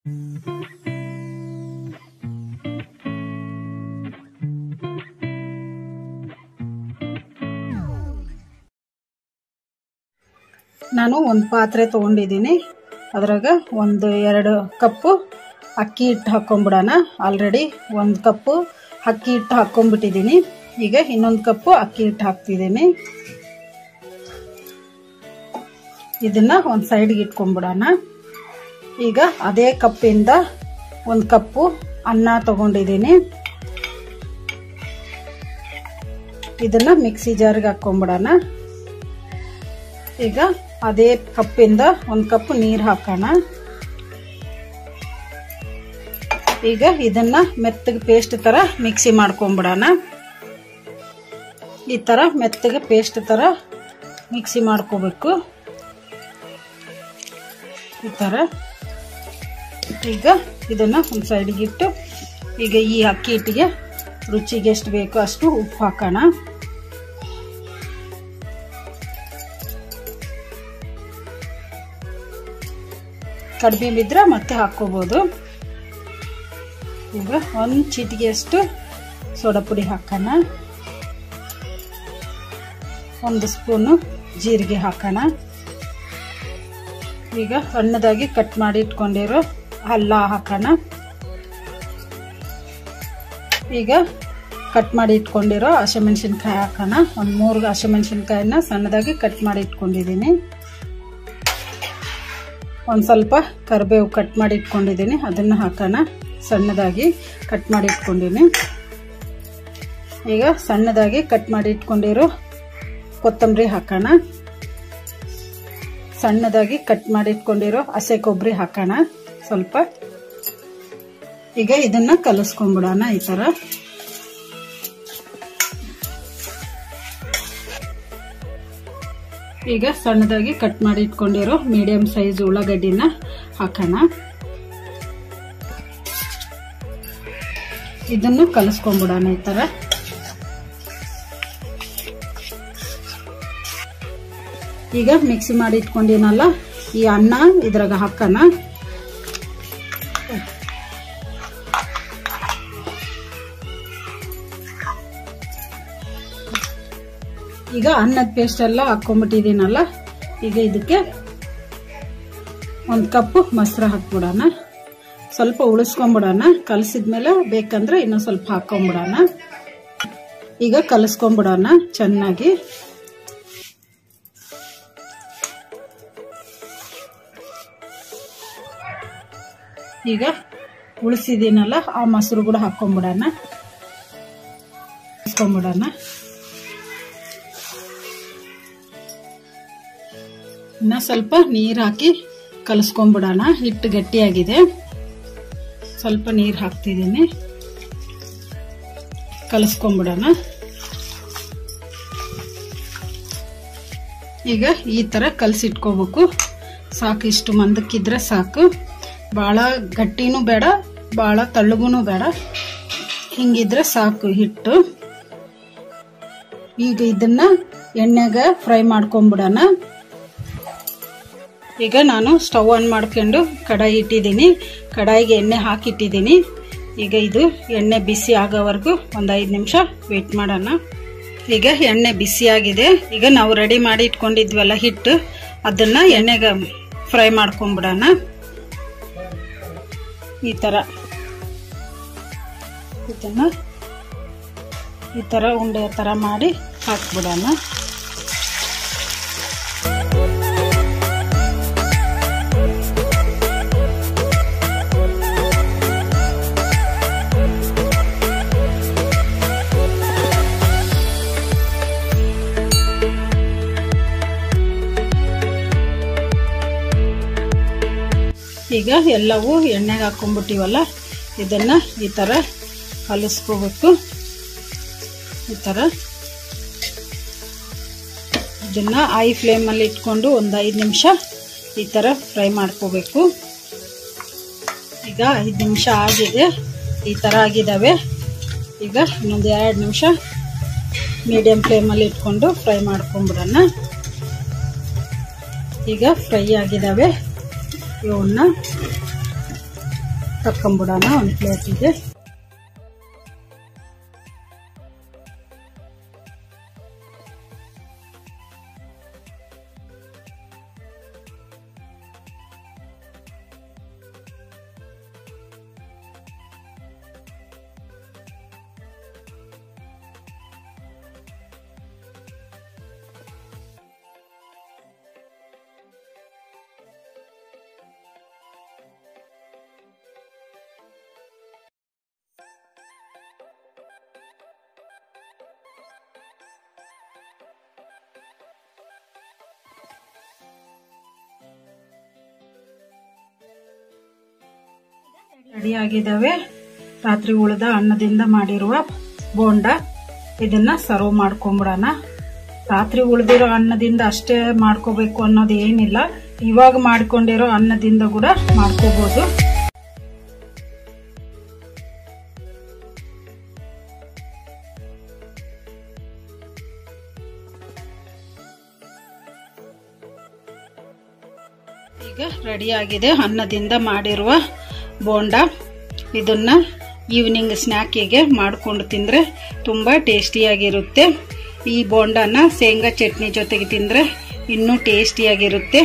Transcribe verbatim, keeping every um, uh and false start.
ನಾನು ಒಂದು ಪಾತ್ರೆ ತಗೊಂಡಿದ್ದೀನಿ. ಅದರಾಗ ಒಂದು ಎರಡು ಕಪ್ಪು ಅಕ್ಕಿ ಹಿಟ್ಟು ಹಾಕೊಂಡ್ಬಿಡೋಣ. ಆಲ್ರೆಡಿ ಒಂದು ಕಪ್ಪು ಅಕ್ಕಿ ಹಿಟ್ಟು ಹಾಕೊಂಡ್ಬಿಟ್ಟಿದ್ದೀನಿ. ಈಗ ಇನ್ನೊಂದು ಕಪ್ಪು ಅಕ್ಕಿ ಹಿಟ್ಟು ಹಾಕ್ತಿದ್ದೀನಿ. ಇದನ್ನ ಒಂದು ಸೈಡ್ಗೆ ಇಟ್ಕೊಂಡ್ಬಿಡೋಣ. ಈಗ ಅದೇ ಕಪ್ಪಿಂದ ಒಂದು ಕಪ್ಪು ಅನ್ನ ತಗೊಂಡಿದ್ದೀನಿ. ಇದನ್ನ ಮಿಕ್ಸಿ ಜಾರ್ಗೆ ಹಾಕೊಂಡ್ಬಿಡೋಣ. ಈಗ ಅದೇ ಕಪ್ಪಿಂದ ಒಂದು ಕಪ್ ನೀರು ಹಾಕೋಣ. ಈಗ ಇದನ್ನ ಮೆತ್ತಗೆ ಪೇಸ್ಟ್ ತರ ಮಿಕ್ಸಿ ಮಾಡ್ಕೊಂಡ್ಬಿಡೋಣ. ಈ ತರ ಮೆತ್ತಗೆ ಪೇಸ್ಟ್ ತರ ಮಿಕ್ಸಿ ಮಾಡ್ಕೋಬೇಕು. ಈ ತರ ಈಗ ಇದನ್ನ ಒಂದು ಸೈಡ್ಗೆ ಇಟ್ಟು ಈಗ ಈ ಅಕ್ಕಿ ಹಿಟ್ಟಿಗೆ ರುಚಿಗೆ ಎಷ್ಟು ಬೇಕೋ ಅಷ್ಟು ಉಪ್ಪು ಹಾಕೋಣ. ಕಡಿಮೆ ಬಿದ್ರೆ ಮತ್ತೆ ಹಾಕೋಬಹುದು. ಈಗ ಒಂದು ಚಿಟಿಗೆಯಷ್ಟು ಸೋಡಾ ಪುಡಿ ಹಾಕೋಣ. ಒಂದು ಸ್ಪೂನು ಜೀರಿಗೆ ಹಾಕೋಣ. ಈಗ ಸಣ್ಣದಾಗಿ ಕಟ್ ಮಾಡಿ ಇಟ್ಕೊಂಡಿರೋ ಅಲ್ಲ ಹಾಕೋಣ. ಈಗ ಕಟ್ ಮಾಡಿ ಇಟ್ಕೊಂಡಿರೋ ಹಸಿಮೆಣಸಿನ್ಕಾಯಿ ಹಾಕೋಣ. ಒಂದು ಮೂರು ಹಸಿಮೆಣಸಿನ್ಕಾಯಿನ ಸಣ್ಣದಾಗಿ ಕಟ್ ಮಾಡಿ ಇಟ್ಕೊಂಡಿದ್ದೀನಿ. ಒಂದು ಸ್ವಲ್ಪ ಕರಿಬೇವು ಕಟ್ ಮಾಡಿ ಇಟ್ಕೊಂಡಿದ್ದೀನಿ, ಅದನ್ನು ಹಾಕೋಣ. ಸಣ್ಣದಾಗಿ ಕಟ್ ಮಾಡಿ ಇಟ್ಕೊಂಡಿನಿ. ಈಗ ಸಣ್ಣದಾಗಿ ಕಟ್ ಮಾಡಿ ಇಟ್ಕೊಂಡಿರೋ ಕೊತ್ತಂಬರಿ ಹಾಕೋಣ. ಸಣ್ಣದಾಗಿ ಕಟ್ ಮಾಡಿ ಇಟ್ಕೊಂಡಿರೋ ಹಸೆ ಕೊಬ್ಬರಿ ಹಾಕೋಣ ಸ್ವಲ್ಪ. ಈಗ ಇದನ್ನ ಕಲಿಸ್ಕೊಂಡ್ಬಿಡೋಣ. ಈ ತರ ಈಗ ಸಣ್ಣದಾಗಿ ಕಟ್ ಮಾಡಿ ಇಟ್ಕೊಂಡಿರೋ ಮೀಡಿಯಂ ಸೈಜ್ ಉಳ್ಳಾಗಡ್ಡಿನ ಹಾಕೋಣ. ಇದನ್ನು ಕಲಿಸ್ಕೊಂಡ್ಬಿಡೋಣ. ಈ ತರ ಈಗ ಮಿಕ್ಸಿ ಮಾಡಿ ಇಟ್ಕೊಂಡಿನಲ್ಲ ಈ ಅನ್ನ ಇದ್ರಾಗ ಹಾಕೋಣ. ಈಗ ಅನ್ನದ ಪೇಸ್ಟ್ ಎಲ್ಲ ಹಾಕೊಂಡ್ಬಿಟ್ಟಿದ್ದೀನಲ್ಲ, ಈಗ ಇದಕ್ಕೆ ಒಂದು ಕಪ್ ಮೊಸರು ಹಾಕ್ಬಿಡೋಣ. ಸ್ವಲ್ಪ ಉಳಿಸ್ಕೊಂಡ್ಬಿಡೋಣ. ಕಲಸಿದ್ಮೇಲೆ ಬೇಕಂದ್ರೆ ಇನ್ನೂ ಸ್ವಲ್ಪ ಹಾಕೊಂಡ್ಬಿಡೋಣ. ಈಗ ಕಲಸ್ಕೊಂಡ್ಬಿಡೋಣ ಚೆನ್ನಾಗಿ. ಈಗ ಉಳಿಸಿದೀನಲ್ಲ ಆ ಮೊಸರು ಕೂಡ ಹಾಕೊಂಡ್ಬಿಡೋಣ. ಹಾಕೊಂಡ್ಬಿಡೋಣ. ಇನ್ನ ಸ್ವಲ್ಪ ನೀರು ಹಾಕಿ ಕಲಸ್ಕೊಂಡ್ಬಿಡೋಣ. ಹಿಟ್ಟು ಗಟ್ಟಿಯಾಗಿದೆ. ಸ್ವಲ್ಪ ನೀರು ಹಾಕ್ತಿದ್ದೀನಿ. ಕಲಸ್ಕೊಂಡ್ಬಿಡೋಣ. ಈಗ ಈ ತರ ಕಲಸಿಟ್ಕೋಬೇಕು. ಸಾಕು, ಇಷ್ಟು ಮಂದಕ್ಕಿದ್ರೆ ಸಾಕು. ಭಾಳ ಗಟ್ಟಿನೂ ಬೇಡ, ಭಾಳ ತಳ್ಳಗೂ ಬೇಡ. ಹಿಂಗಿದ್ರೆ ಸಾಕು ಹಿಟ್ಟು. ಈಗ ಇದನ್ನ ಎಣ್ಣೆಗ ಫ್ರೈ ಮಾಡ್ಕೊಂಡ್ಬಿಡೋಣ. ಈಗ ನಾನು ಸ್ಟವ್ ಆನ್ ಮಾಡ್ಕೊಂಡು ಕಡಾಯಿ ಇಟ್ಟಿದ್ದೀನಿ. ಕಡಾಯಿಗೆ ಎಣ್ಣೆ ಹಾಕಿಟ್ಟಿದ್ದೀನಿ. ಈಗ ಇದು ಎಣ್ಣೆ ಬಿಸಿ ಆಗೋವರೆಗೂ ಒಂದು ಐದು ನಿಮಿಷ ವೇಟ್ ಮಾಡೋಣ. ಈಗ ಎಣ್ಣೆ ಬಿಸಿ ಆಗಿದೆ. ಈಗ ನಾವು ರೆಡಿ ಮಾಡಿ ಇಟ್ಕೊಂಡಿದ್ವಲ್ಲ ಹಿಟ್ಟು, ಅದನ್ನ ಎಣ್ಣೆಗೆ ಫ್ರೈ ಮಾಡ್ಕೊಂಡ್ಬಿಡೋಣ. ಈ ತರ ಇದನ್ನ ಈ ತರ ಉಂಡೆ ತರ ಮಾಡಿ ಹಾಕ್ಬಿಡೋಣ. ಈಗ ಎಲ್ಲವೂ ಎಣ್ಣೆಗೆ ಹಾಕೊಂಡ್ಬಿಟ್ಟಿವಲ್ಲ, ಇದನ್ನ ಈ ತರ ಕಲಿಸ್ಕೋಬೇಕು. ಈ ತರ ಇದನ್ನ ಐ ಫ್ಲೇಮಲ್ಲಿ ಇಟ್ಕೊಂಡು ಒಂದು ಐದು ನಿಮಿಷ ಈ ತರ ಫ್ರೈ ಮಾಡ್ಕೋಬೇಕು. ಈಗ ಐದು ನಿಮಿಷ ಆಗಿದೆ. ಈ ತರ ಆಗಿದಾವೆ. ಈಗ ಇನ್ನೊಂದು ಎರಡು ನಿಮಿಷ ಮೀಡಿಯಂ ಫ್ಲೇಮಲ್ಲಿ ಇಟ್ಕೊಂಡು ಫ್ರೈ ಮಾಡ್ಕೊಂಡ್ಬಿಡೋಣ. ಈಗ ಫ್ರೈ ಆಗಿದಾವೆ. ಇವನ್ನ ತಕ್ಕೊಂಬಿಡೋಣ ಒಂದು ಪ್ಲೇಟಿಗೆ. ರೆಡಿ ಆಗಿದ್ದಾವೆ ರಾತ್ರಿ ಉಳಿದ ಅನ್ನದಿಂದ ಮಾಡಿರುವ ಬೋಂಡ. ಇದನ್ನ ಸರ್ವ್ ಮಾಡ್ಕೊಂಬಿಡೋಣ. ರಾತ್ರಿ ಉಳಿದಿರೋ ಅನ್ನದಿಂದ ಅಷ್ಟೇ ಮಾಡ್ಕೋಬೇಕು ಅನ್ನೋದು ಏನಿಲ್ಲ, ಇವಾಗ ಮಾಡ್ಕೊಂಡಿರೋ ಅನ್ನದಿಂದ ಕೂಡ ಮಾಡ್ಕೋಬಹುದು. ಈಗ ರೆಡಿ ಆಗಿದೆ ಅನ್ನದಿಂದ ಮಾಡಿರುವ ಬೋಂಡ. ಇದನ್ನ ಈವ್ನಿಂಗ್ ಸ್ನ್ಯಾಕಿಗೆ ಮಾಡಿಕೊಂಡು ತಿಂದರೆ ತುಂಬ ಟೇಸ್ಟಿಯಾಗಿರುತ್ತೆ. ಈ ಬೋಂಡನ ಶೇಂಗಾ ಚಟ್ನಿ ಜೊತೆಗೆ ತಿಂದರೆ ಇನ್ನೂ ಟೇಸ್ಟಿಯಾಗಿರುತ್ತೆ.